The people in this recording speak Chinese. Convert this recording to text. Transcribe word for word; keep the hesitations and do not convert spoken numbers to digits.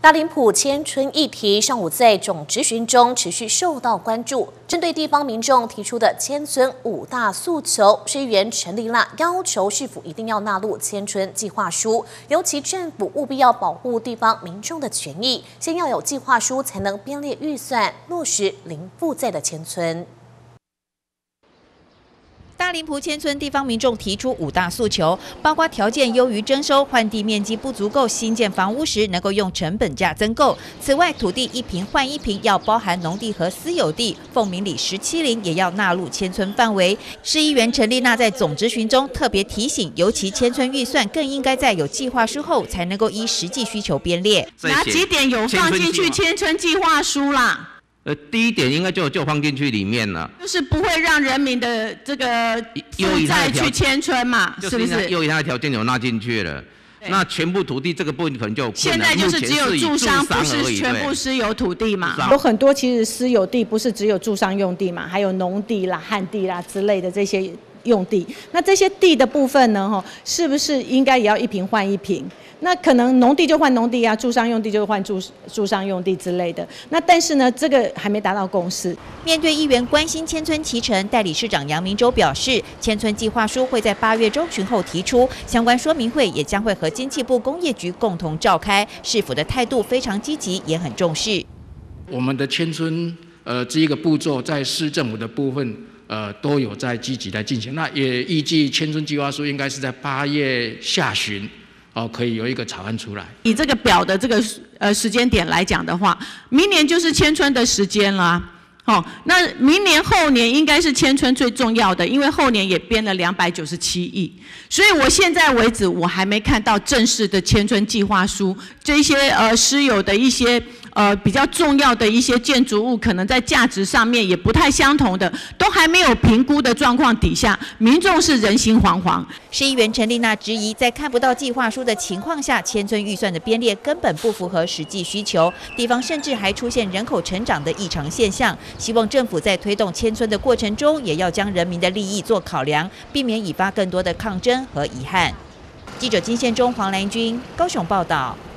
大林埔迁村议题上午在总质询中持续受到关注。针对地方民众提出的迁村五大诉求，市议员陈丽娜要求市府一定要纳入迁村计划书，尤其政府务必要保护地方民众的权益，先要有计划书才能编列预算，落实零负债的迁村。 大林埔迁村地方民众提出五大诉求，包括条件优于征收、换地面积不足够、新建房屋时能够用成本价增购。此外，土地一坪换一坪要包含农地和私有地，凤鸣里十七陵也要纳入迁村范围。市议员陈丽娜在总质询中特别提醒，尤其迁村预算更应该在有计划书后，才能够依实际需求编列。 哪几点有放进去迁村计划书啦？ 呃，第一点应该就就放进去里面了， 就是不会让人民的这个负债去迁村嘛，是不是？ 优于它的条件有纳进去了，那全部土地这个部分可能就有困难。 现在就是只有住商，不是全部私有土地嘛？ 有很多其实私有地不是只有住商用地嘛，还有农地啦、旱地啦之类的这些用地。那这些地的部分呢，哈，是不是应该也要一坪换一坪？ 那可能农地就换农地啊，住商用地就换住住商用地之类的。那但是呢，这个还没达到共识。 面对议员关心迁村期程，代理市长杨明洲表示，迁村计划书会在八月中旬后提出，相关说明会也将会和经济部工业局共同召开。市府的态度非常积极，也很重视。 我们的迁村呃这一个步骤，在市政府的部分呃都有在积极在进行。那也预计迁村计划书应该是在八月下旬。 哦，可以有一个草案出来。 以这个表的这个呃时间点来讲的话，明年就是迁村的时间啦。好、哦，那明年后年应该是迁村最重要的，因为后年也编了两百九十七亿，所以我现在为止我还没看到正式的迁村计划书，这些呃私有的一些。 呃，比较重要的一些建筑物，可能在价值上面也不太相同的，都还没有评估的状况底下，民众是人心惶惶。 市议员陈丽娜质疑，在看不到计划书的情况下，迁村预算的编列根本不符合实际需求，地方甚至还出现人口成长的异常现象。希望政府在推动迁村的过程中，也要将人民的利益做考量，避免引发更多的抗争和遗憾。记者金宪中、黄兰君高雄报道。